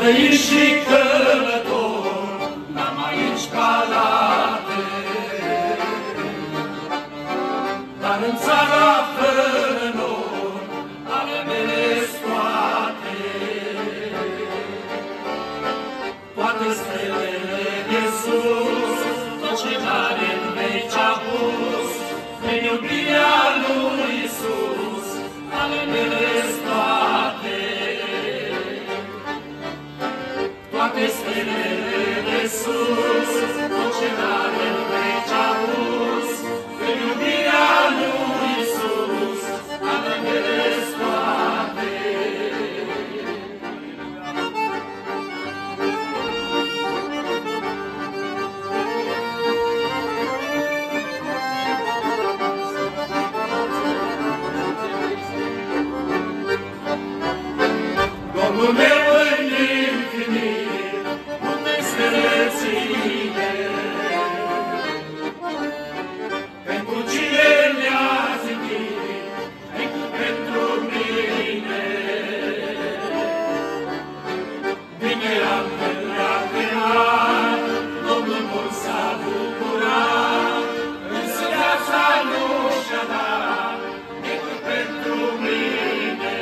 trăit și călător, n-am aici calate, dar în țara fără nor, ale mele toate. Toate stelele de sus, tot ce are în veci a pus, prin iubirea lui Iisus, ale mele toate. Toate stelele de sus, tot ce are în veci a pus, prin iubirea lui Iisus, ale mele toate. Domnul meu în infinit, multe stele ține, pentru cine le-a zidit, decât pentru mine. Vinerea când le-a creat, Domnul mult s-a bucurat, însă viața nu și-a dat, decât pentru mine.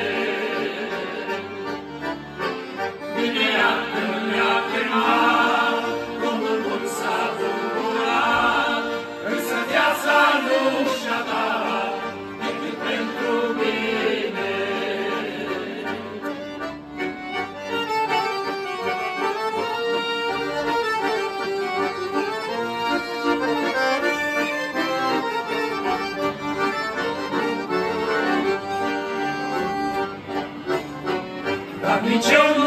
Vinerea când le-a creat, Domnul mult s-a bucurat, însă viața nu și-a dat, decât pentru mine. Dar nici eu